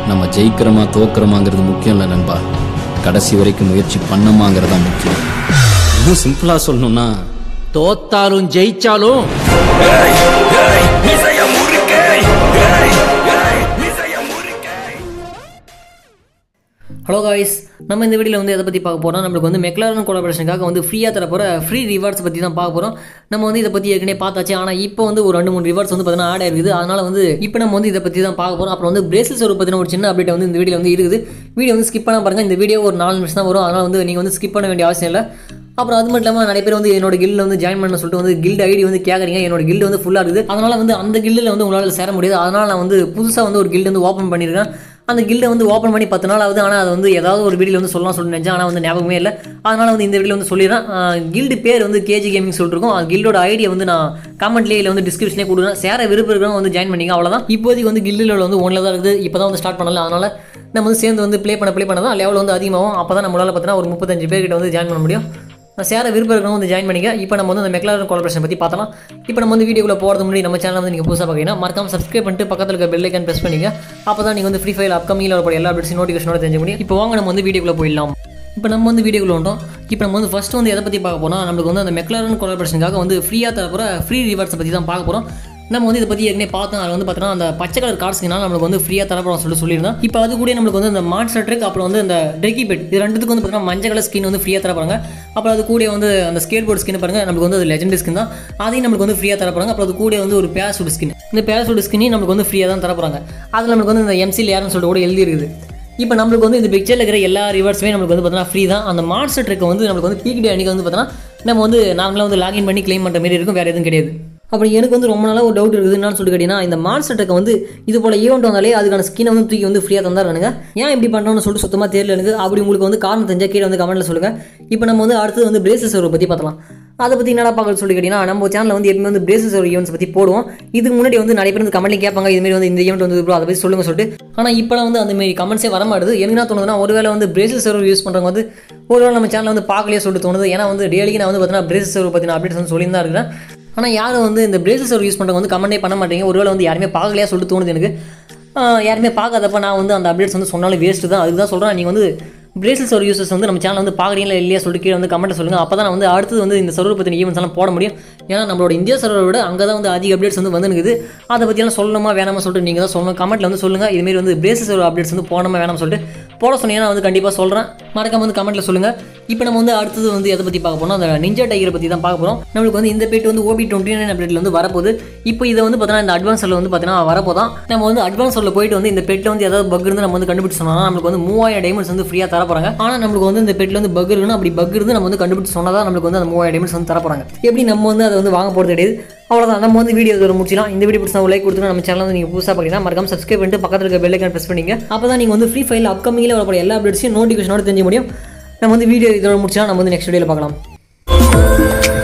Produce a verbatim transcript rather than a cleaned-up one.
நம்ம ஜெயிக்கிறோமா தோக்குறோமாங்கிறது முக்கியம் இல்லை நண்பா, கடைசி வரைக்கும் முயற்சி பண்ணமாங்கிறது தான் முக்கியம். இன்னும் சிம்பிளா சொல்லணும்னா, தோத்தாலும் ஜெயிச்சாலும் ஹலோ காய்ஸ், நம்ம இந்த வீடியோவில் வந்து எதை பற்றி பார்க்க போகிறோம், நம்மளுக்கு வந்து மெக்லாரன் கோலாபரேஷனுக்காக வந்து ஃப்ரீயாக தர போகிற ஃப்ரீ ரிவார்ட்ஸ் பற்றி தான் பார்க்க போகிறோம். நம்ம வந்து இதை பற்றி ஏற்கனவே பார்த்தாச்சு, ஆனால் இப்போ வந்து ஒரு ரெண்டு மூணு ரிவார்ட்ஸ் வந்து பார்த்தீங்கன்னா ஆட் ஆயிருக்குது. அதனால் வந்து இப்போ நம்ம வந்து இதை பற்றி தான் பார்க்க போகிறோம். அப்புறம் வந்து பிரேசஸ் ஒரு பற்றின ஒரு சின்ன அப்டேட் வந்து இந்த வீடியோ வந்து இருக்குது. வீடியோ வந்து ஸ்கிப் பண்ண பாருங்கள். இந்த வீடியோ ஒரு நாலு நிமிஷம் தான் வரும், அதனால் வந்து நீங்கள் வந்து ஸ்கிப் பண்ண வேண்டிய அவசியம் இல்லை. அப்புறம் அது மட்டும் இல்லாமல் நிறைய பேர் வந்து என்னோட கில்டில் வந்து ஜாயின் பண்ண சொல்லிட்டு வந்து கில்டு ஐடி வந்து கேட்குறீங்க. என்னோட கில்டு வந்து ஃபுல்லாக இருக்குது, அதனால் வந்து அந்த கில்டில் வந்து உங்களால் சேர முடியாது. அதனால் நான் வந்து புதுசாக வந்து ஒரு கில்டு வந்து ஓப்பன் பண்ணியிருக்கேன். அந்த கில்டை வந்து ஓப்பன் பண்ணி பத்து நாள் ஆகுது. ஆனால் அது வந்து ஏதாவது ஒரு வீடியோ வந்து சொல்லலாம் சொல்லி நினச்சேன், ஆனால் வந்து ஞாபகமே இல்லை. அதனால் வந்து இந்த வீடியோ வந்து சொல்லிடுறேன். கில்டு பேர் வந்து கேஜி கேமிங் சொல்லிருக்கோம். அந்த கில்டோட ஐடியை வந்து நான் கமெண்ட்லேயே இல்லை வந்து டிஸ்கிரிப்ஷனே கொடுக்குறேன். சேர விருப்பம் இருக்கிறவங்க வந்து ஜாயின் பண்ணிங்க, அவ்வளோதான். இப்போதைக்கு வந்து கில்டில் வந்து ஒன்றில் தான் இருக்குது, இப்போ தான் வந்து ஸ்டார்ட் பண்ணல. அதனால் நம்ம வந்து சேர்ந்து வந்து ப்ளே பண்ண ப்ளே பண்ண தான் லெவல் வந்து அதிகமாகும். அப்போ தான் நம்மளால் பார்த்தீங்கன்னா ஒரு முப்பத்தஞ்சு பேர்கிட்ட வந்து ஜாயின் பண்ண முடியும். சேர விருப்பம் இருக்கிறவங்க வந்து ஜாயின் பண்ணிக்க. இப்போ நம்ம வந்து அந்த மெக்லாரன் கோலாபரேஷன் பற்றி பார்த்தலாம். இப்போ நம்ம வந்து வீடியோக்குள்ள போகிறது முன்னாடி நம்ம சேனல் வந்து நீங்கள் புதுசாக பார்க்கணும், மறக்காம சப்ஸ்கிரைப் பண்ணிட்டு பக்கத்தில் இருக்க பெல் ஐக்கான் ப்ரெஸ் பண்ணிங்க. அப்போ தான் நீங்கள் வந்து ஃப்ரீ ஃபயர் அப்கமிங்கில் வரக்கூடிய எல்லா அப்டேட்ஸும் நோட்டிஃபிகேஷனோட தெரிஞ்ச முடியும். இப்போ வாங்க நம்ம வந்து வீடியோக்குள்ள போயிடலாம். இப்போ நம்ம வந்து வீடியோக்குள்ள வந்தோம். இப்போ நம்ம வந்து ஃபஸ்ட்டு வந்து எதை பற்றி பார்க்க போகிறோம், நம்மளுக்கு வந்து அந்த மெக்லாரன் கோலாபரேஷனுக்காக வந்து ஃப்ரீயாக தர போகிற ஃப்ரீ ரிவார்ட்ஸை பற்றி தான் பார்க்க போகிறோம். நம்ம வந்து இதை பற்றி ஏற்கனவே பார்த்தோம். அது வந்து பார்த்தீங்கன்னா அந்த பச்சை கலர் கார்ட்ஸ்க்குனால நம்மளுக்கு வந்து ஃப்ரீயாக தரப்போம் சொல்லிட்டு சொல்லியிருந்தோம். இப்போ அது கூட நம்மளுக்கு வந்து அந்த மான்ஸ்டர் ட்ரிக் அப்புறம் வந்து அந்த ட்ரெக்கி பெட் இது ரெண்டுத்துக்கு வந்து பார்த்தீங்கன்னா மஞ்சள் கலர் ஸ்கின் வந்து ஃப்ரீயாக தரப்போறாங்க. அப்புறம் அது கூட வந்து அந்த ஸ்கேட் போர்டு ஸ்கின் பாருங்க, நம்மளுக்கு வந்து அது லெஜெண்ட் ஸ்கின் தான், அதையும் நம்மளுக்கு வந்து ஃப்ரீயாக தரப்போறாங்க. அப்புறம் அது கூட வந்து ஒரு பேராசூட் ஸ்கின், இந்த பேராசூட் ஸ்கின்னையும் நம்மளுக்கு வந்து ஃப்ரீயாக தான் தரப்போறாங்க. அதில் நம்மளுக்கு வந்து இந்த எம்சியில் யாருன்னு சொல்லிட்டு கூட எழுதி இருக்குது. இப்போ நம்மளுக்கு வந்து இந்த பிக்சரில் இருக்கிற எல்லா ரிவார்ட்ஸுமே நம்மளுக்கு வந்து பார்த்தீங்கன்னா ஃப்ரீ தான். அந்த மான்ஸ்டர் ட்ரிக்கை வந்து நம்மளுக்கு வந்து பீக் டே அன்றைக்கி வந்து பார்த்தீங்கன்னா நம்ம வந்து நார்மலாக வந்து லாகின் பண்ணி கிளைம் பண்ணுற மாதிரி இருக்கும், வேறு எதுவும் கிடையாது. அப்புறம் எனக்கு வந்து ரொம்ப நாளாக ஒரு டவுட் இருக்குது, என்னன்னு சொல்லிட்டு கேட்டிங்கன்னா, இந்த மான்ஸ்டர் ட்ரக்கை வந்து இது போல் ஈவெண்ட் வந்தாலே அதுக்கான ஸ்கினை வந்து தூக்கி வந்து ஃப்ரீயாக தந்தாருங்க. ஏன் இப்படி பண்ணுறோன்னு சொல்லிட்டு சுத்தமாக தெரியல எனக்கு. அப்படி உங்களுக்கு வந்து காரணம் தெரிஞ்சால் கீழே வந்து கமெண்ட்டில் சொல்லுங்கள். இப்போ நம்ம வந்து அடுத்தது வந்து பிரேசஸ் ஒரு பற்றி பார்த்தலாம். அதை பற்றி என்னடா பார்க்க சொல்லி கேட்டிங்கன்னா, நம்ம சேனலில் வந்து எப்பவுமே வந்து பிரேசஸ் ஒரு ஈவெண்ட்ஸ் பற்றி போடுவோம். இதுக்கு முன்னாடி வந்து நிறைய பேர் வந்து கமெண்ட்லேயும் கேட்பாங்க, இதுமாரி வந்து இந்த ஈவெண்ட் வந்து அதை பற்றி சொல்லுங்கள் சொல்லிட்டு. ஆனால் இப்போலாம் வந்து அந்தமாரி கமெண்ட்ஸே வர மாட்டுது. எனக்கு என்ன தோணுதுன்னா, ஒருவேளை வந்து பிரேசஸ் சர்வர் யூஸ் பண்ணுறவங்க வந்து ஒருவேளை நம்ம சேனலில் வந்து பார்க்கலையே சொல்லிட்டு தோணுது. ஏன்னா வந்து டெய்லிக்கு நான் வந்து பார்த்தீங்கன்னா பிரேசஸ் சர்வர் பற்றின அப்டேட்ஸ் வந்து சொல்லியிருந்தா இருக்கிறேன். ஆனால் யாரும் வந்து இந்த பிரேசஸ் சர்வர் யூஸ் பண்ணுறவங்க வந்து கமெண்டே பண்ண மாட்டேங்க. ஒருவேளை வந்து யாருமே பார்க்கலையா சொல்லிட்டு தோணுது எனக்கு. யாருமே பார்க்காதப்ப நான் வந்து அந்த அப்டேட்ஸ் வந்து சொன்னாலும் வேஸ்ட்டு தான். அதுக்கு தான் சொல்கிறேன், நீங்கள் வந்து பிரேசஸ் சர்வர் யூசர்ஸ் வந்து நம்ம சேனல் வந்து பார்க்குறீங்களா இல்லையா சொல்லிட்டு கீழே வந்து கமெண்ட்டை சொல்லுங்கள். அப்போ தான் வந்து அடுத்தது வந்து இந்த சர்வர் பற்றின ஈவெண்ட்ஸ் எல்லாம் போட முடியும். ஏன்னா நம்மளோட இந்தியா சர்வரை விட அங்கே தான் வந்து அதிக அப்டேட்ஸ் வந்து வந்துருக்குது. அதை பற்றியெல்லாம் சொல்லணுமா வேணாமா சொல்லிட்டு நீங்கள் தான் சொல்லணும். கமெண்ட்டில் வந்து சொல்லுங்கள், இதுமாரி வந்து பிரேசஸ் சர்வர் அப்டேட்ஸ் வந்து போடாமல் வேணாம் சொல்லிட்டு போட சொன்னீங்கன்னா வந்து கண்டிப்பாக சொல்கிறேன். மறக்காம வந்து கமெண்ட்டில் சொல்லுங்கள். இப்போ நம்ம வந்து அடுத்தது வந்து எதை பற்றி பார்க்க போகிறோம், அந்த நிஞ்சா டைகரை பற்றி தான் பார்க்க போகிறோம். நம்மளுக்கு வந்து இந்த பேட் வந்து ஓபி டுவெண்ட்டி நைன் அப்டேட்டில் வந்து வரப்போகுது. இப்போ இதை வந்து பார்த்தீங்கன்னா இந்த அட்வான்ஸில் வந்து பார்த்தீங்கன்னா வரப்போதான். நம்ம வந்து அட்வான்ஸில் போயிட்டு வந்து இந்த பெட்டில் வந்து ஏதாவது பக் இருந்து நம்ம வந்து கண்டுபிடிச்சு சொன்னால் நம்மளுக்கு வந்து மூவாயிரம் டைமண்ட்ஸ் வந்து ஃப்ரீயாக தர போகிறாங்க. ஆனால் நம்மளுக்கு வந்து இந்த பெட்டில் வந்து பக் இருக்குன்னு அப்படி பக் இருந்து நம்ம வந்து கண்டுபிடிச்சு சொன்னால் தான் நம்மளுக்கு வந்து அந்த மூவாயிரம் டைமண்ட்ஸ் வந்து தர போகிறாங்க. எப்படி நம்ம வந்து அதை வந்து வாங்க போகிறது கிடையாது. அவ்வளோதான், நம்ம வந்து வீடியோ இதோட முடிச்சிடலாம். இந்த வீடியோ பிடிச்சா லைக் கொடுத்துட்டு நம்ம சேனல் வந்து நீங்கள் புதுசாக பார்த்தீங்கன்னா மறக்காம சப்ஸ்கிரைப் பண்ணிட்டு பக்கத்தில் இருக்க பெல் ஐக்கான் ப்ரெஸ் பண்ணிங்க. அப்போ தான் நீங்கள் வந்து ஃப்ரீ ஃபயரில் அப்கமிங்கில் வரக்கூடிய எல்லா அப்டேட்ஸையும் நோட்டிஃபிகேஷனோட தெரிஞ்ச முடியும். நம்ம வந்து வீடியோ இதோட முடிச்சா நம்ம வந்து நெக்ஸ்ட் வீடியோவில் பார்க்கலாம்.